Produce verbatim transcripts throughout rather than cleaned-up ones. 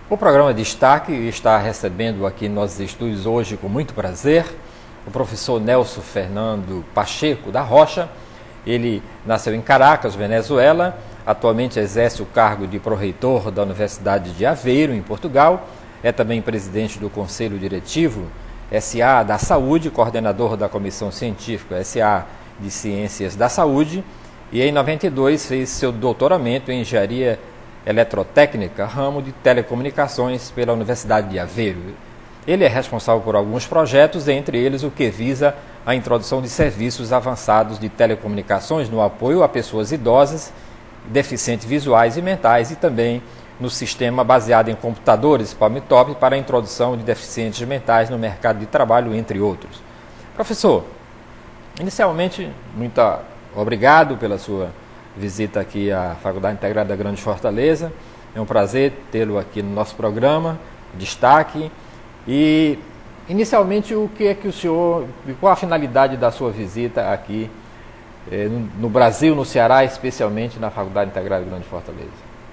O programa Destaque está recebendo aqui nos nossos estúdios hoje, com muito prazer, o professor Nelson Fernando Pacheco da Rocha. Ele nasceu em Caracas, Venezuela, atualmente exerce o cargo de pró-reitor da Universidade de Aveiro, em Portugal. É também presidente do Conselho Diretivo S A da Saúde, coordenador da Comissão Científica S A de Ciências da Saúde, e em noventa e dois fez seu doutoramento em Engenharia Eletrotécnica, ramo de Telecomunicações, pela Universidade de Aveiro. Ele é responsável por alguns projetos, entre eles o que visa a introdução de serviços avançados de telecomunicações no apoio a pessoas idosas, deficientes visuais e mentais, e também no sistema baseado em computadores Palmitop para a introdução de deficientes mentais no mercado de trabalho, entre outros. Professor, inicialmente, muito obrigado pela sua visita aqui à Faculdade Integrada da Grande Fortaleza. É um prazer tê-lo aqui no nosso programa, Destaque. E, inicialmente, o que é que o senhor, qual a finalidade da sua visita aqui eh, no Brasil, no Ceará, especialmente na Faculdade Integrada da Grande Fortaleza?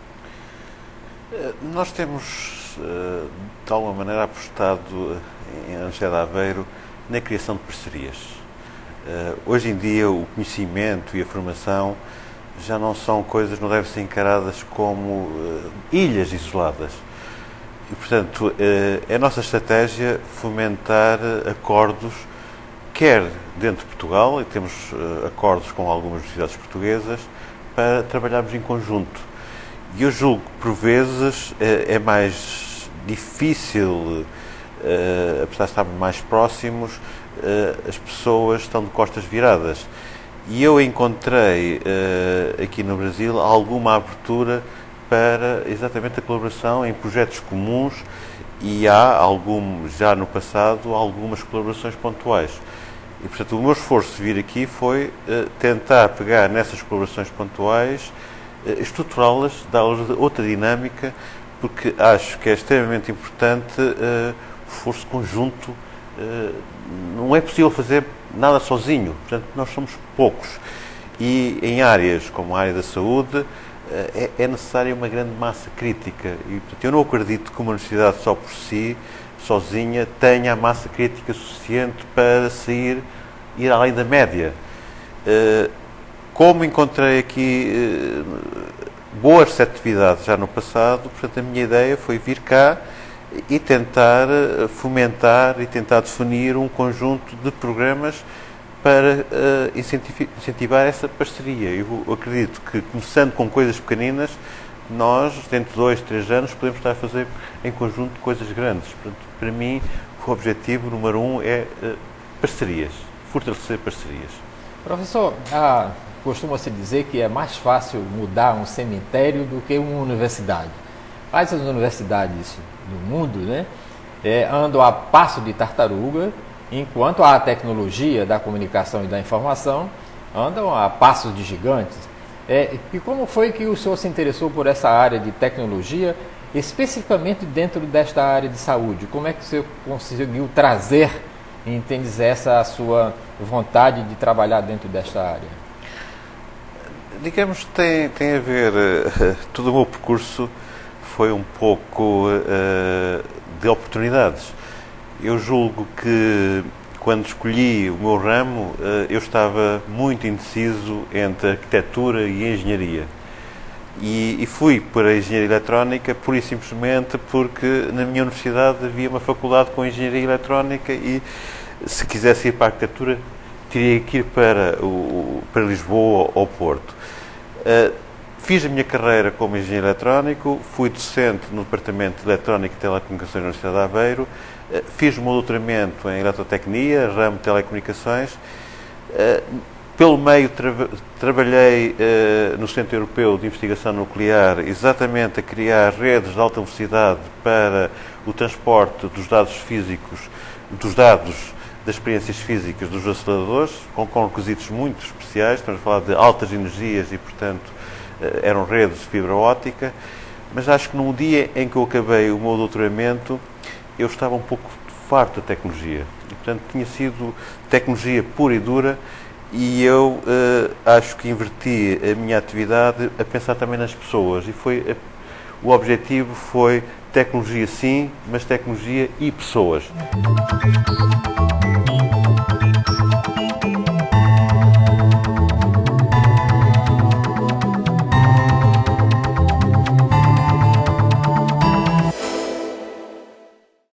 Nós temos, de alguma maneira, apostado em Universidade de Aveiro na criação de parcerias. Hoje em dia, o conhecimento e a formação já não são coisas, não devem ser encaradas como ilhas isoladas. E, portanto, é a nossa estratégia fomentar acordos, quer dentro de Portugal, e temos acordos com algumas universidades portuguesas, para trabalharmos em conjunto. E eu julgo que, por vezes, é mais difícil, apesar de estarmos mais próximos, as pessoas estão de costas viradas. E eu encontrei aqui no Brasil alguma abertura para exatamente a colaboração em projetos comuns, e há, algum, já no passado, algumas colaborações pontuais. E, portanto, o meu esforço de vir aqui foi tentar pegar nessas colaborações pontuais, estruturá-las, dar-lhes outra dinâmica, porque acho que é extremamente importante uh, o esforço conjunto. Uh, não é possível fazer nada sozinho, portanto, nós somos poucos. E em áreas como a área da saúde, uh, é, é necessária uma grande massa crítica. E, portanto, eu não acredito que uma universidade só por si, sozinha, tenha a massa crítica suficiente para sair, ir além da média. Uh, Como encontrei aqui eh, boas receptividades já no passado, portanto, a minha ideia foi vir cá e tentar eh, fomentar e tentar definir um conjunto de programas para eh, incentivar essa parceria. Eu acredito que, começando com coisas pequeninas, nós, dentro de dois, três anos, podemos estar a fazer em conjunto coisas grandes. Portanto, para mim, o objetivo número um é eh, parcerias, fortalecer parcerias. Professor, a... costuma-se dizer que é mais fácil mudar um cemitério do que uma universidade. Mas as universidades do mundo, né, é, andam a passo de tartaruga, enquanto a tecnologia da comunicação e da informação andam a passos de gigantes. É, e como foi que o senhor se interessou por essa área de tecnologia, especificamente dentro desta área de saúde? Como é que o senhor conseguiu trazer, entende, essa a sua vontade de trabalhar dentro desta área? Digamos que tem, tem a ver, uh, todo o meu percurso foi um pouco uh, de oportunidades. Eu julgo que, quando escolhi o meu ramo, uh, eu estava muito indeciso entre arquitetura e engenharia. E, e fui para a engenharia eletrónica pura e simplesmente porque na minha universidade havia uma faculdade com engenharia eletrónica e, se quisesse ir para a arquitetura, teria que ir para, o, para Lisboa ou Porto. Uh, fiz a minha carreira como engenheiro eletrónico, fui docente no Departamento de Eletrónica e Telecomunicações da Universidade de Aveiro, uh, fiz o meu doutoramento em Eletrotecnia, ramo de Telecomunicações. Uh, pelo meio, tra trabalhei uh, no Centro Europeu de Investigação Nuclear, exatamente a criar redes de alta velocidade para o transporte dos dados físicos, dos dados das experiências físicas dos aceleradores, com, com requisitos muito especiais. Estamos a falar de altas energias e, portanto, eram redes de fibra óptica. Mas acho que no dia em que eu acabei o meu doutoramento, eu estava um pouco farto da tecnologia. E, portanto, tinha sido tecnologia pura e dura, e eu uh, acho que inverti a minha atividade a pensar também nas pessoas. E foi, uh, o objetivo foi Tecnologia sim, mas tecnologia e pessoas.